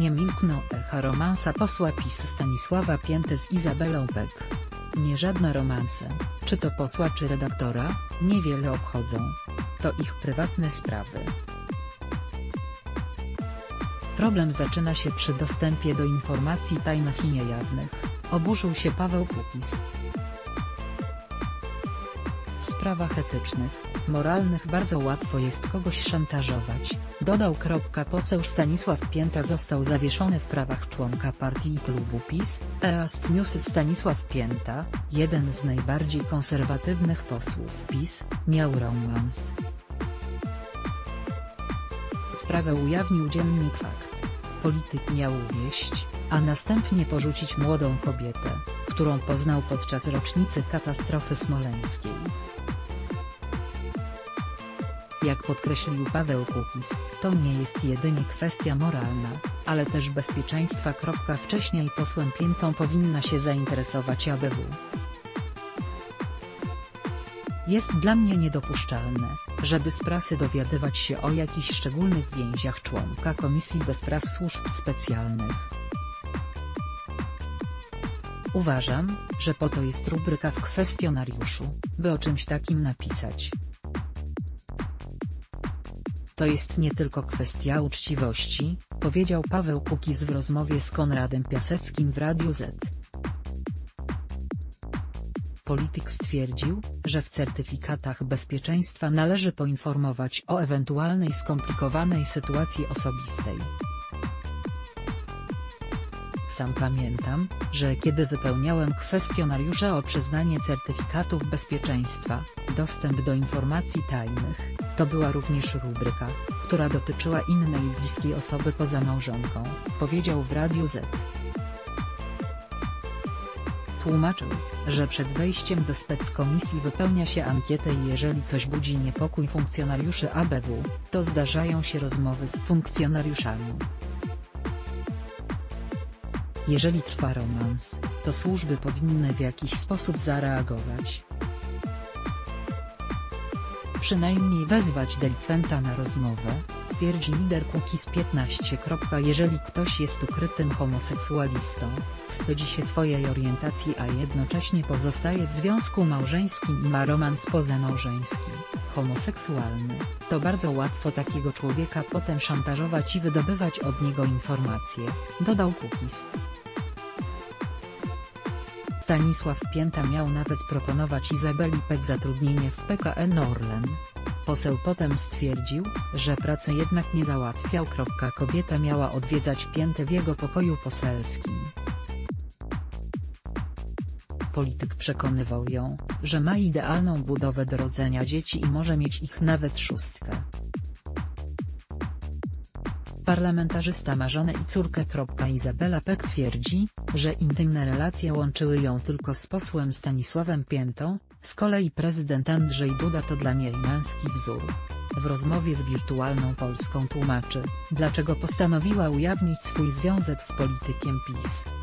Nie milkną echa romansa posła PiS Stanisława Pięty z Izabelą Pek. Nie żadne romanse, czy to posła czy redaktora, niewiele obchodzą. To ich prywatne sprawy. Problem zaczyna się przy dostępie do informacji tajnych i niejawnych, oburzył się Paweł Kukiz. W sprawach etycznych, moralnych bardzo łatwo jest kogoś szantażować, dodał. Poseł Stanisław Pięta został zawieszony w prawach członka partii i klubu PiS. EAST News. Stanisław Pięta, jeden z najbardziej konserwatywnych posłów PiS, miał romans. Sprawę ujawnił dziennik Fakt. Polityk miał uwieść, a następnie porzucić młodą kobietę, którą poznał podczas rocznicy katastrofy smoleńskiej. Jak podkreślił Paweł Kukiz, to nie jest jedynie kwestia moralna, ale też bezpieczeństwa. Wcześniej posłem Piętą powinna się zainteresować ABW. Jest dla mnie niedopuszczalne, żeby z prasy dowiadywać się o jakichś szczególnych więziach członka Komisji do Spraw Służb Specjalnych. Uważam, że po to jest rubryka w kwestionariuszu, by o czymś takim napisać. To jest nie tylko kwestia uczciwości, powiedział Paweł Kukiz w rozmowie z Konradem Piaseckim w Radiu Z. Polityk stwierdził, że w certyfikatach bezpieczeństwa należy poinformować o ewentualnej skomplikowanej sytuacji osobistej. Sam pamiętam, że kiedy wypełniałem kwestionariusze o przyznanie certyfikatów bezpieczeństwa, dostęp do informacji tajnych, to była również rubryka, która dotyczyła innej bliskiej osoby poza małżonką, powiedział w Radiu Z. Tłumaczył, że przed wejściem do speckomisji wypełnia się ankietę i jeżeli coś budzi niepokój funkcjonariuszy ABW, to zdarzają się rozmowy z funkcjonariuszami. Jeżeli trwa romans, to służby powinny w jakiś sposób zareagować. Przynajmniej wezwać delikwenta na rozmowę, twierdzi lider Kukiz 15. Jeżeli ktoś jest ukrytym homoseksualistą, wstydzi się swojej orientacji, a jednocześnie pozostaje w związku małżeńskim i ma romans pozamałżeński, homoseksualny, to bardzo łatwo takiego człowieka potem szantażować i wydobywać od niego informacje, dodał Kukiz. Stanisław Pięta miał nawet proponować Izabeli Pek zatrudnienie w PKN Orlen. Poseł potem stwierdził, że pracy jednak nie załatwiał. Kobieta miała odwiedzać Piętę w jego pokoju poselskim. Polityk przekonywał ją, że ma idealną budowę do rodzenia dzieci i może mieć ich nawet 6. Parlamentarzysta ma żonę i córkę. Izabela Pek twierdzi, że intymne relacje łączyły ją tylko z posłem Stanisławem Piętą, z kolei prezydent Andrzej Duda to dla niej męski wzór. W rozmowie z Wirtualną Polską tłumaczy, dlaczego postanowiła ujawnić swój związek z politykiem PiS.